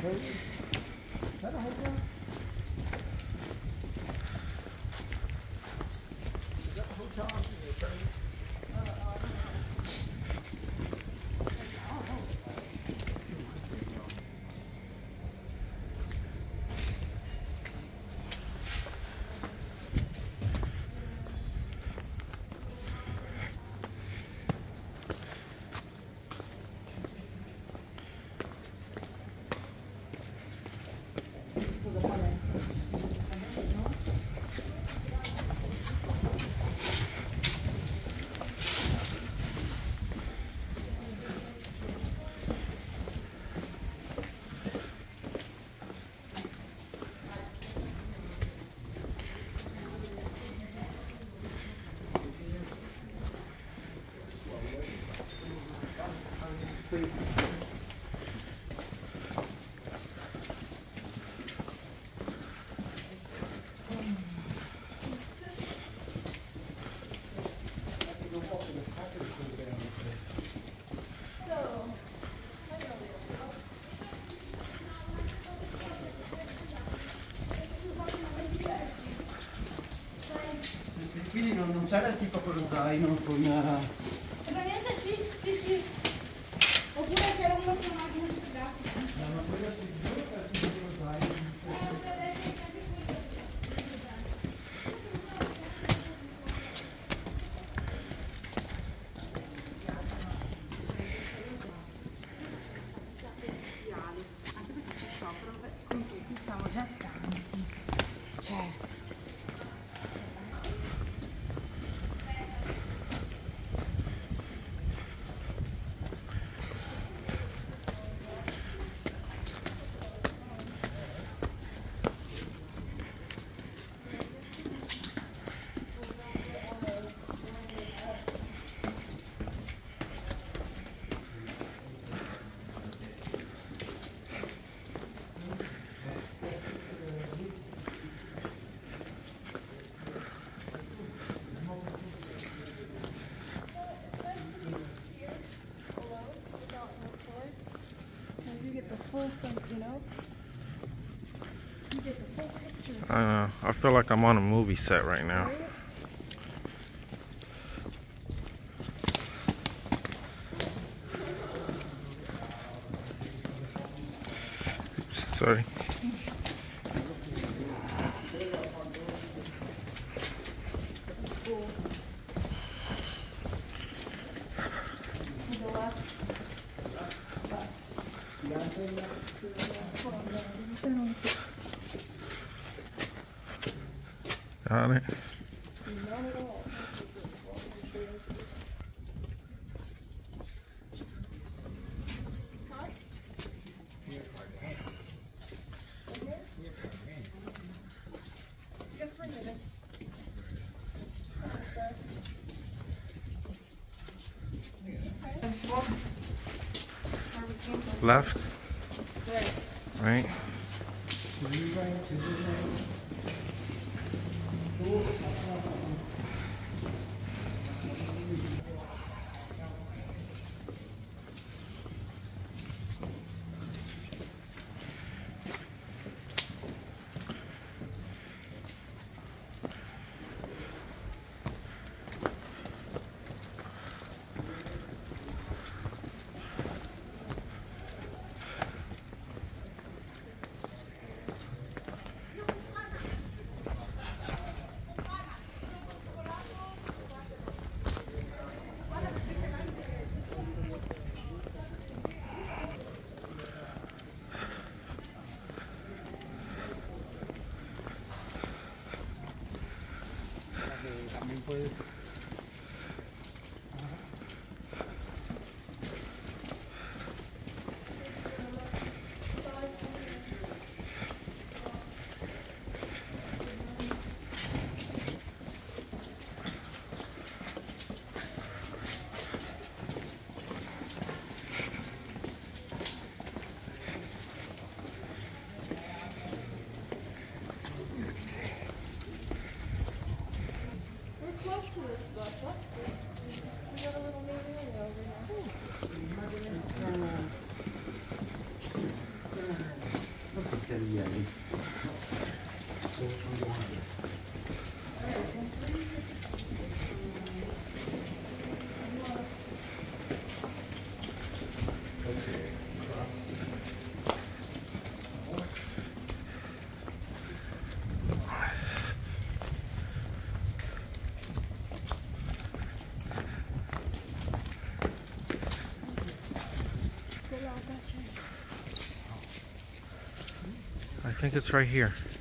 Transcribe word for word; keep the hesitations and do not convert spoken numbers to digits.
Is that a hotel? Is that a hotel? Quindi non, non c'era il tipo con lo zaino, con... Uh... Veramente sì, sì, sì. Oppure c'era uno con una musica. No, ma quello si giuro per il tipo con lo zaino. Anche perché c'è sciopero, con tutti siamo già tanti. Cioè... You know? You get the full picture. I know. I feel like I'm on a movie set right now. Oops, sorry. Got it. Not at all. Left. Right. osteria lì. I think it's right here.